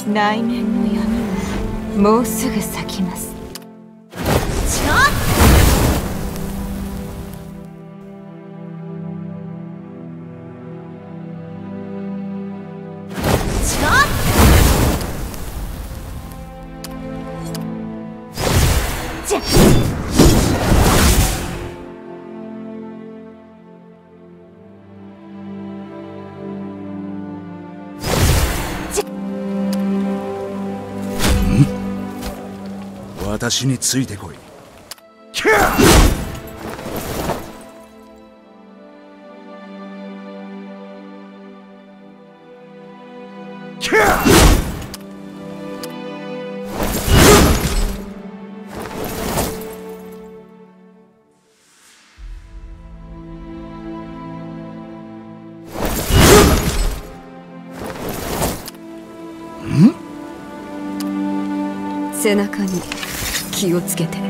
内面の闇はもうすぐ咲きます。 私についてこい。 背中に気をつけて。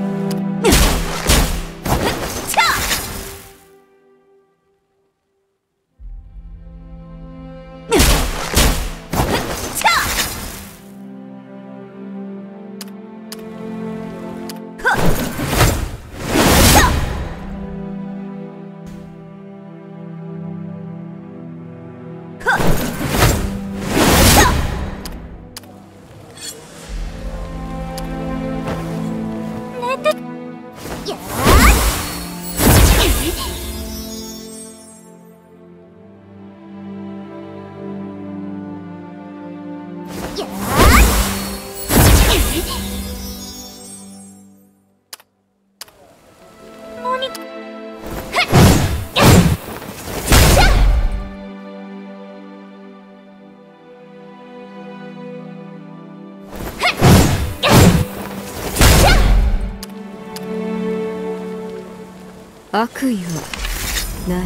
悪意はない。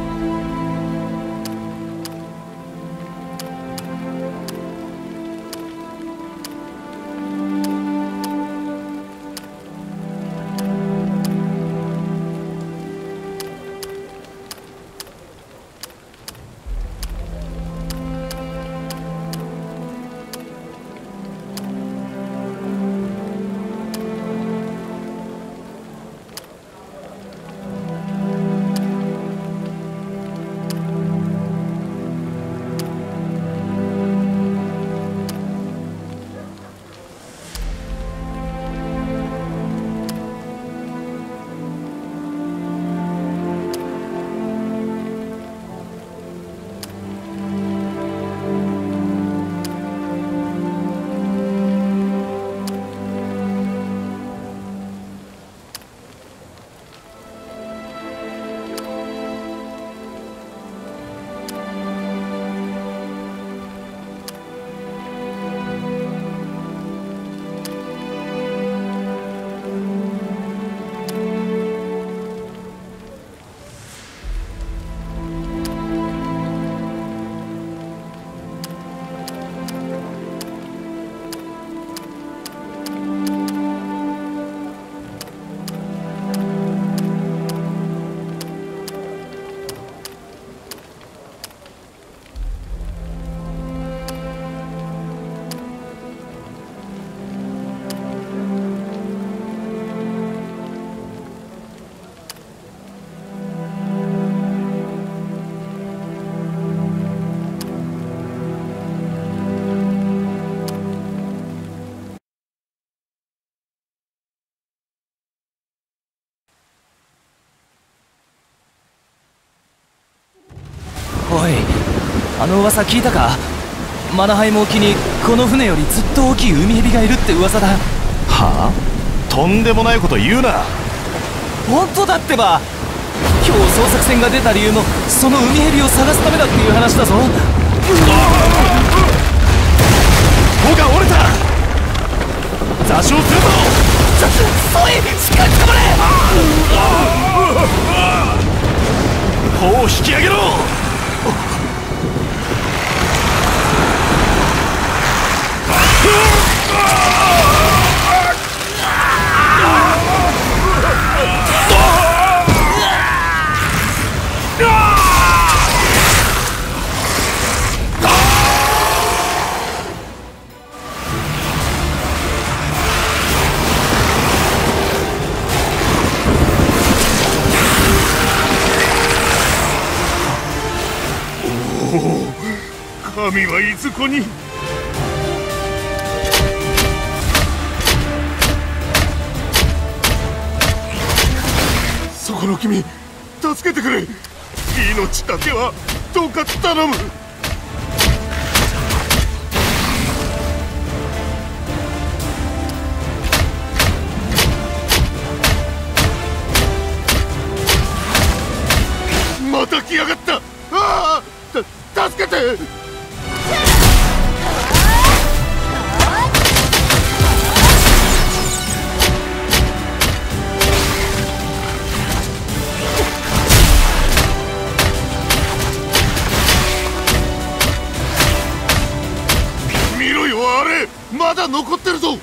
おい、あの噂聞いたか？マナハイム沖にこの船よりずっと大きい海蛇がいるって噂だ。 はあ？とんでもないこと言うな。 本当だってば。今日捜索船が出た理由もその海蛇を探すためだっていう話だぞ。 帆が折れた。座礁するぞ。 おい、しっかり捕まれ。 帆を引き上げろ。 神はいずこに。そこの君、助けてくれ。命だけはどうか頼む。また来やがった。ああ、助けて。見ろよ、あれまだ残ってるぞ。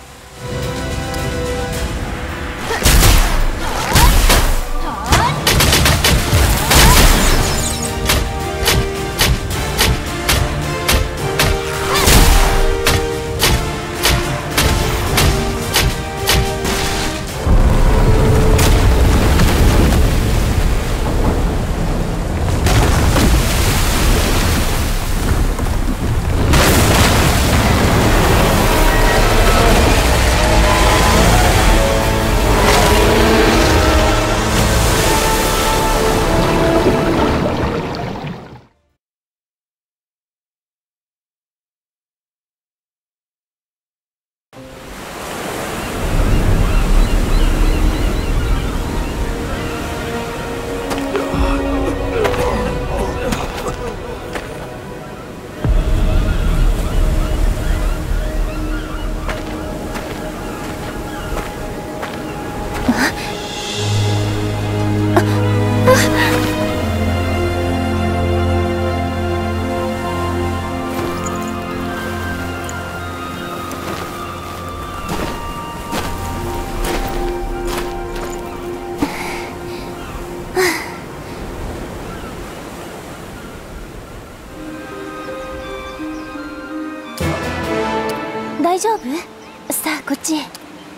大丈夫？さあこっちへ。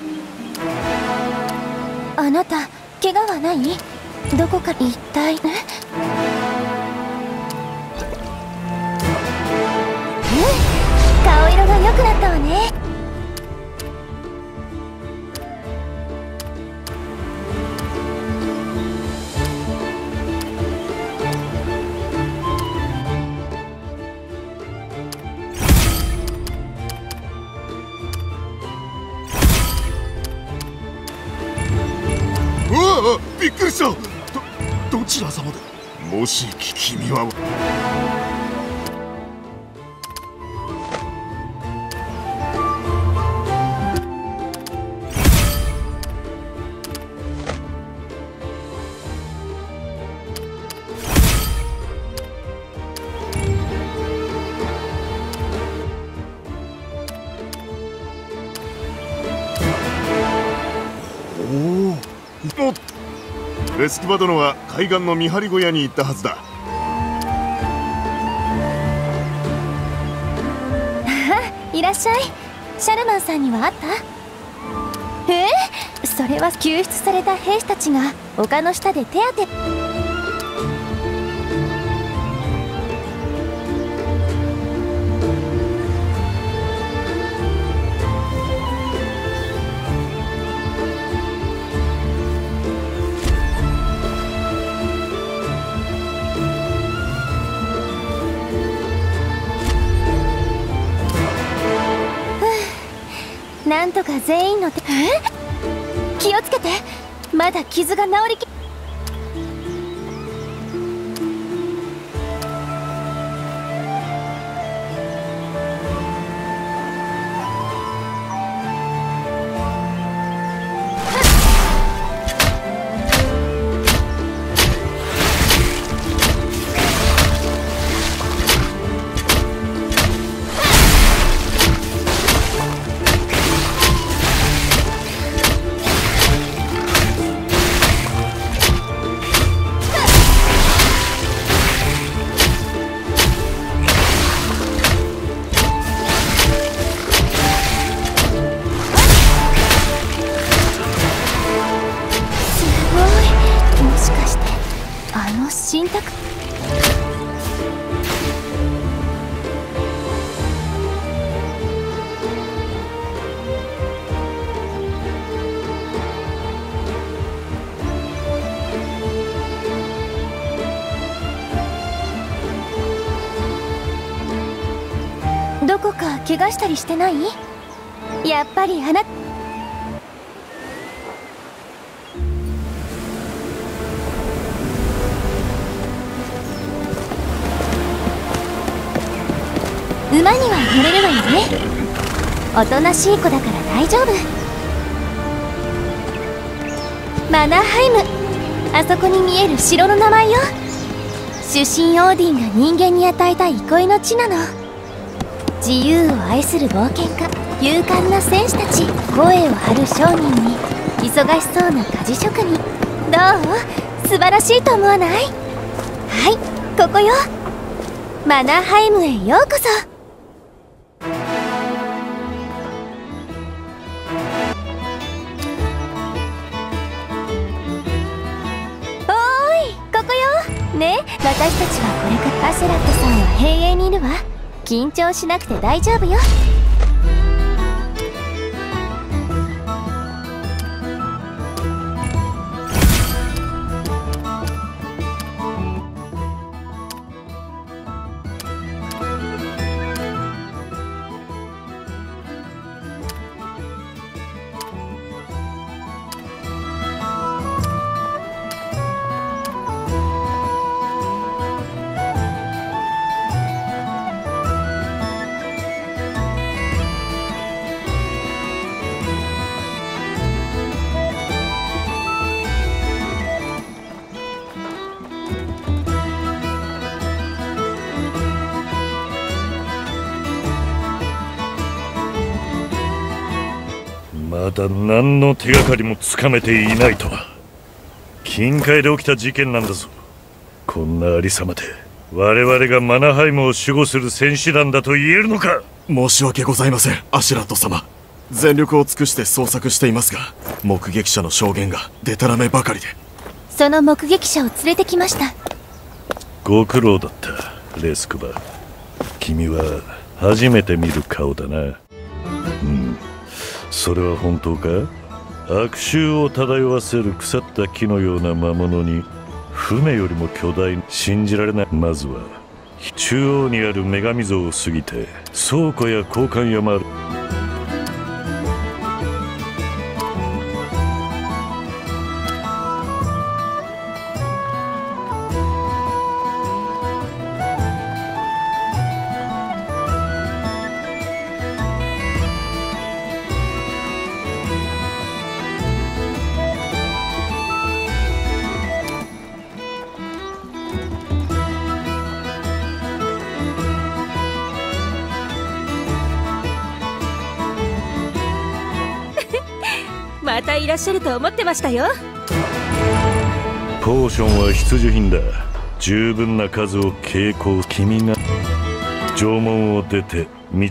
あなた怪我はない？どこか一体顔色が良くなったわね。 びっくりした。どちら様だ。もし君は。レスキバ殿は海岸の見張り小屋に行ったはずだ。 いらっしゃい。シャルマンさんには会った？それは救出された兵士たちが丘の下で手当て。なんとか全員の気をつけて。まだ傷が治りき。 どこか怪我したりしてない？やっぱりあな馬には乗れるわよね。おとなしい子だから大丈夫。マナハイム、あそこに見える城の名前よ。主神オーディンが人間に与えた憩いの地なの。自由を愛する冒険家、勇敢な戦士たち、声を張る商人に忙しそうな鍛冶職人。どう？素晴らしいと思わない？はい、ここよ。マナハイムへようこそ。ね、私たちはこれからアシェラットさんは平永にいるわ。緊張しなくて大丈夫よ。 まだ何の手がかりもつかめていないとは。近海で起きた事件なんだぞ。こんなありさまで我々がマナハイムを守護する戦士団だと言えるのか。 申し訳ございません、アシュラット様。全力を尽くして捜索していますが、目撃者の証言がデタラメばかりで。 その目撃者を連れてきました。 ご苦労だったレスクバ。君は初めて見る顔だな。それは本当か？悪臭を漂わせる腐った木のような魔物に船よりも巨大、信じられない。まずは中央にある女神像を過ぎて倉庫や交換屋もある。 またいらっしゃると思ってましたよ。 ポーションは必需品だ。十分な数を携行。君が城門を出て道。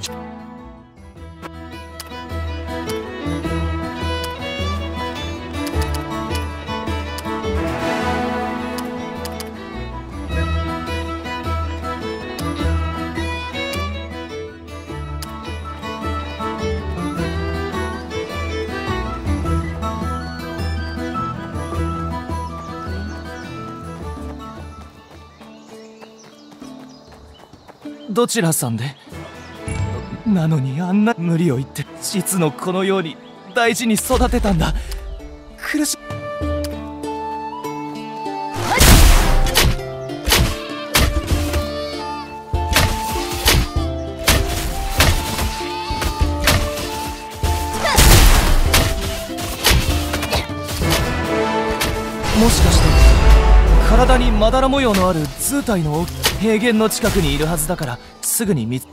どちらさんで？なのにあんな無理を言って実のこのように大事に育てたんだ。苦しもしかして体にまだら模様のある図体の平原の近くにいるはずだからすぐに見つ。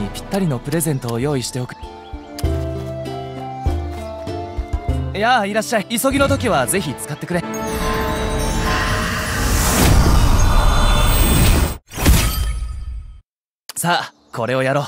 にぴったりのプレゼントを用意しておく。いやあ、いらっしゃい。急ぎの時はぜひ使ってくれ。さあ、これをやろう。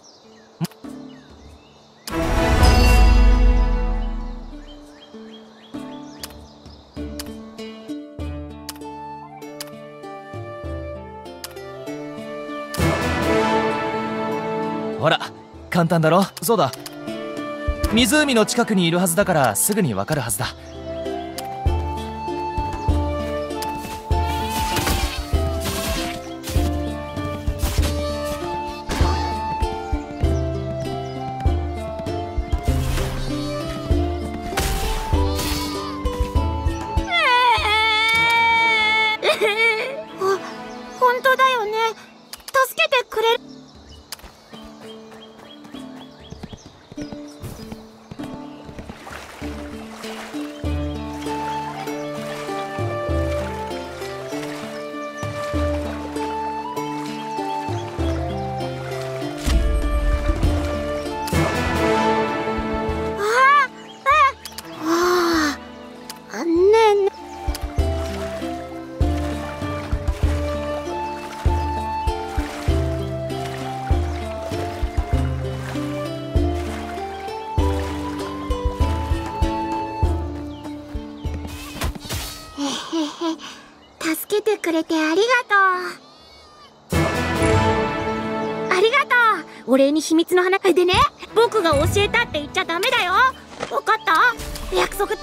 ほら、簡単だろ。そうだ、湖の近くにいるはずだからすぐにわかるはずだ。 本当だよね。助けてくれる。助けてくれてありがとう。ありがとう。お礼に秘密の花でね、僕が教えたって言っちゃダメだよ。分かった？約束。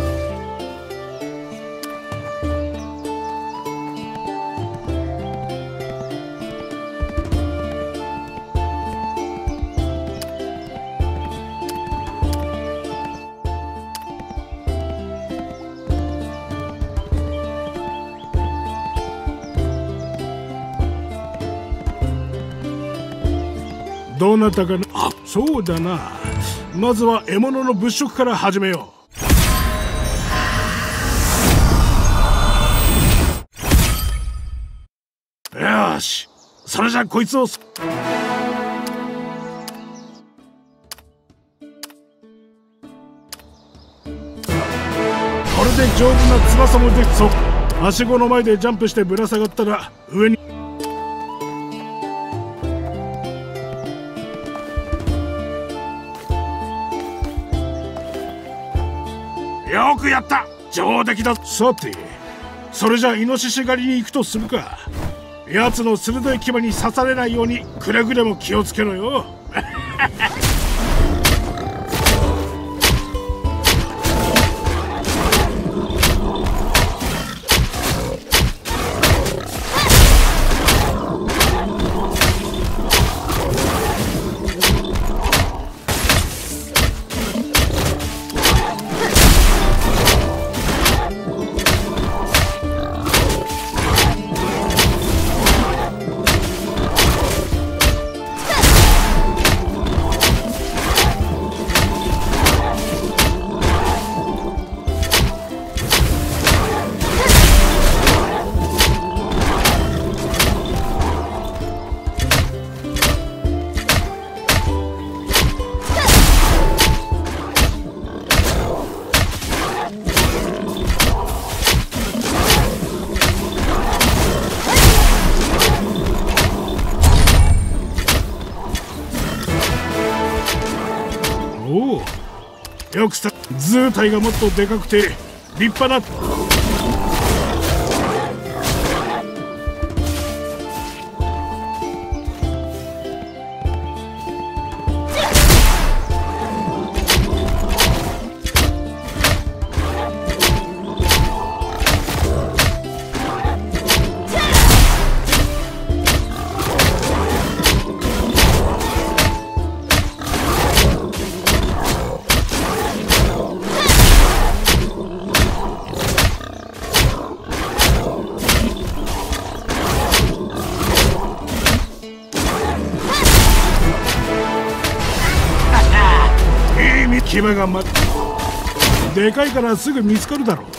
どうなったかな。あ、そうだな。まずは獲物の物色から始めよう。よし、それじゃこいつを。これで丈夫な翼もできそう。はしごの前でジャンプしてぶら下がったら上に。よくやった、上出来だ。さて、それじゃイノシシ狩りに行くとするか。奴の鋭い牙に刺されないようにくれぐれも気をつけろよ。おお、よくさ、図体がもっとでかくて立派な。牙がでかいからすぐ見つかるだろう。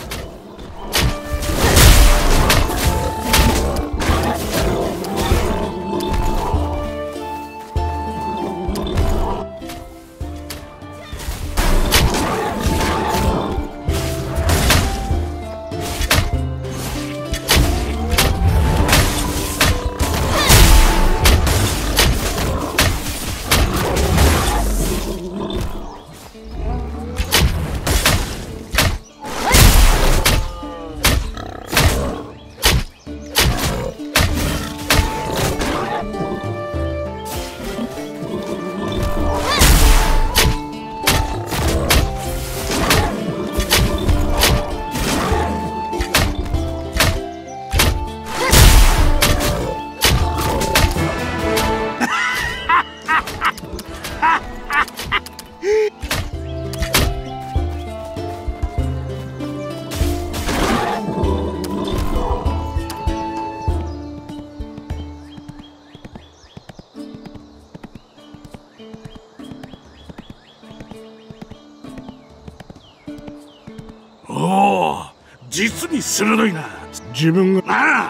実に鋭いな。自分がなあ。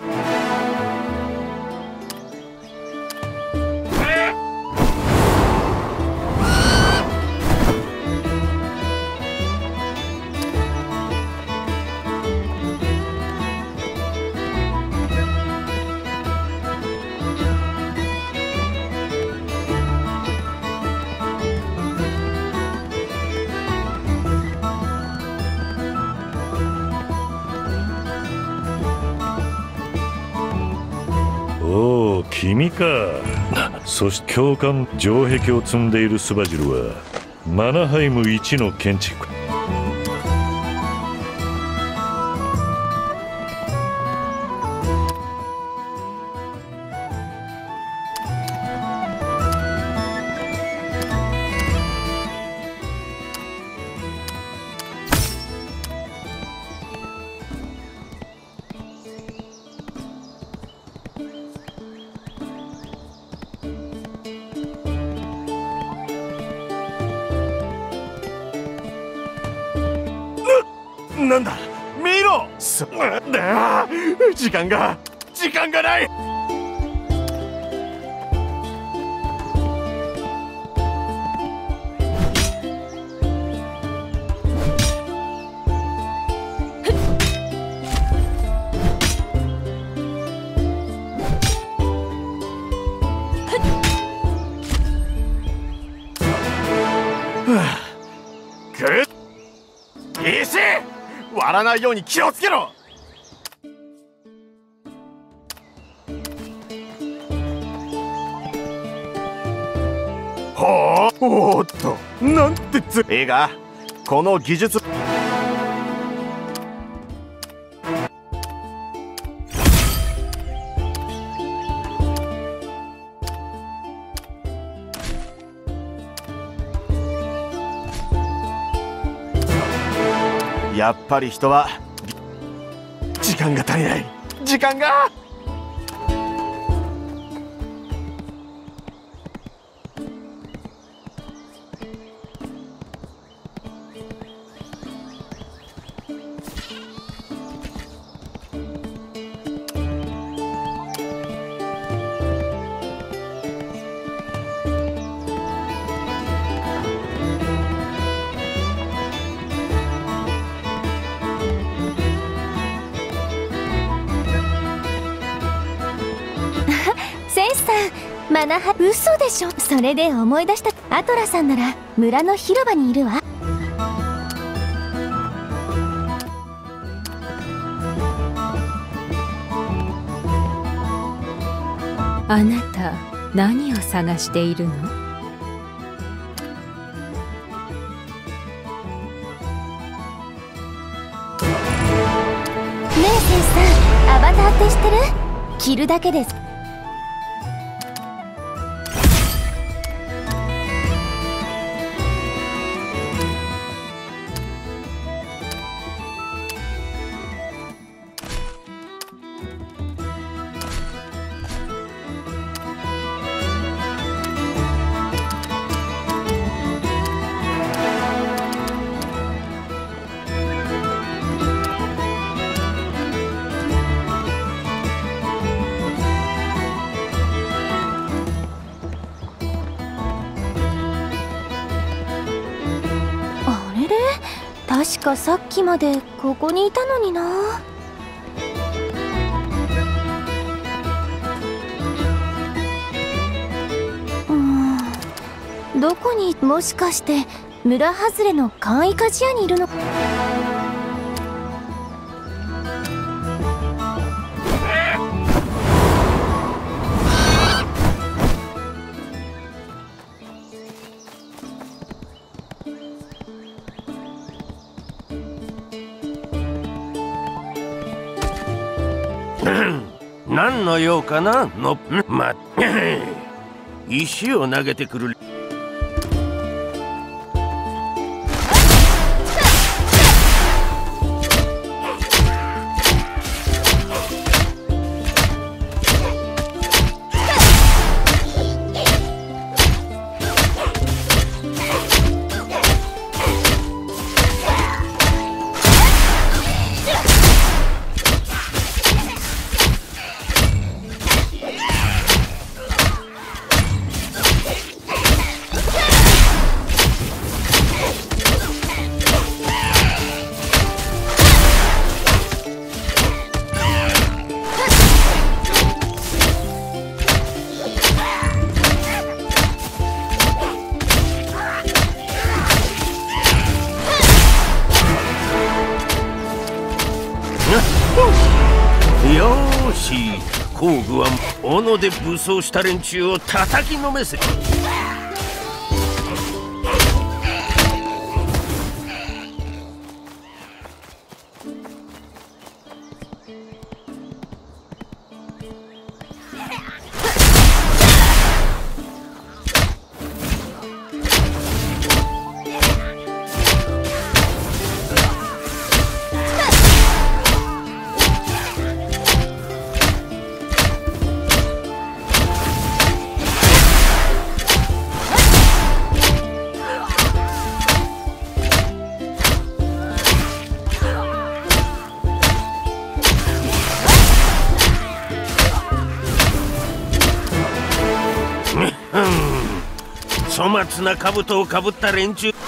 おお、君か。そして教官城壁を積んでいるスバジルはマナハイム一の建築。 なんだ見ろ。時間がない。石割らないように気をつけろ。はあ、おーっと、なんて映画この技術。やっぱり人は時間が足りない。時間が。 マナハ、嘘でしょ。それで思い出した。アトラさんなら村の広場にいるわ。 あなた何を探しているの？ ねえセンさん、アバターって知ってる？着るだけです。確かさっきまでここにいたのにな。どこに、もしかして村外れの簡易鍛冶屋にいるの？ 何の用かなの。石を投げてくる。 し工具は斧で武装した連中を叩きのめせ。粗末な兜をかぶった連中。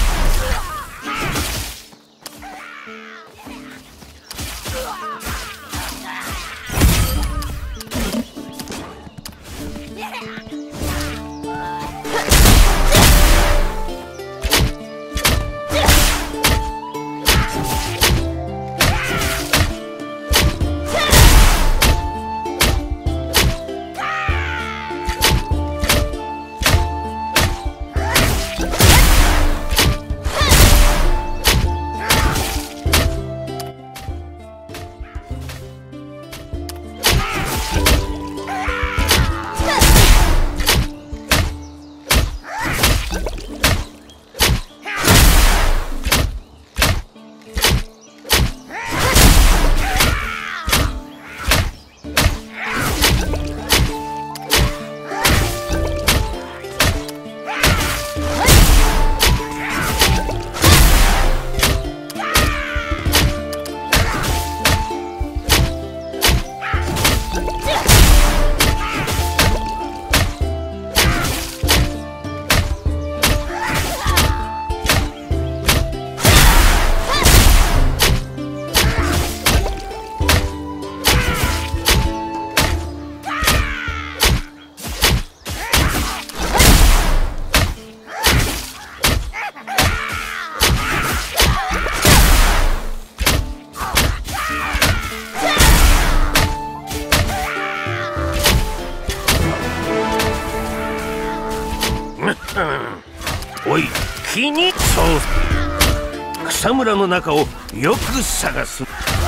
おい、気にそう草むらの中をよく探す。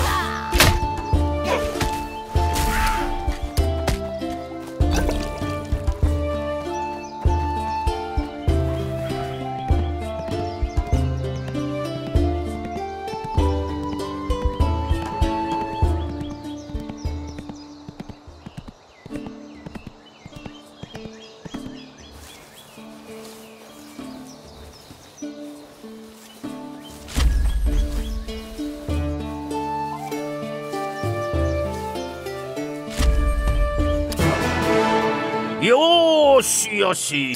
よーしよし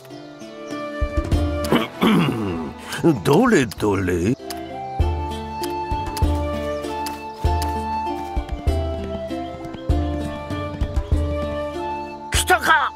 どれどれ。来たか。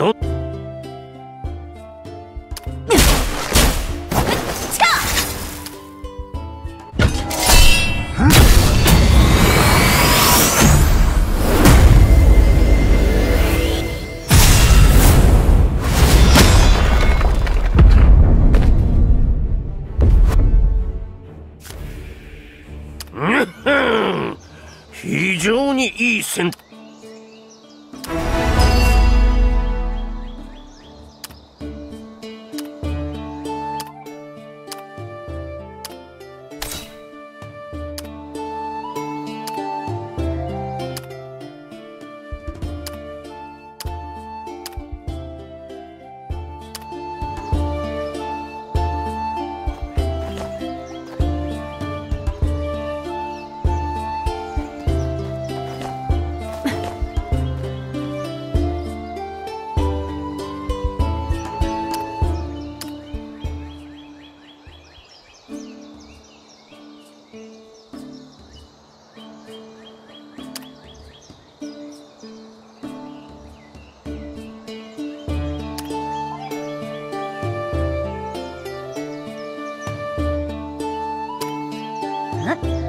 非常にいい戦。 ん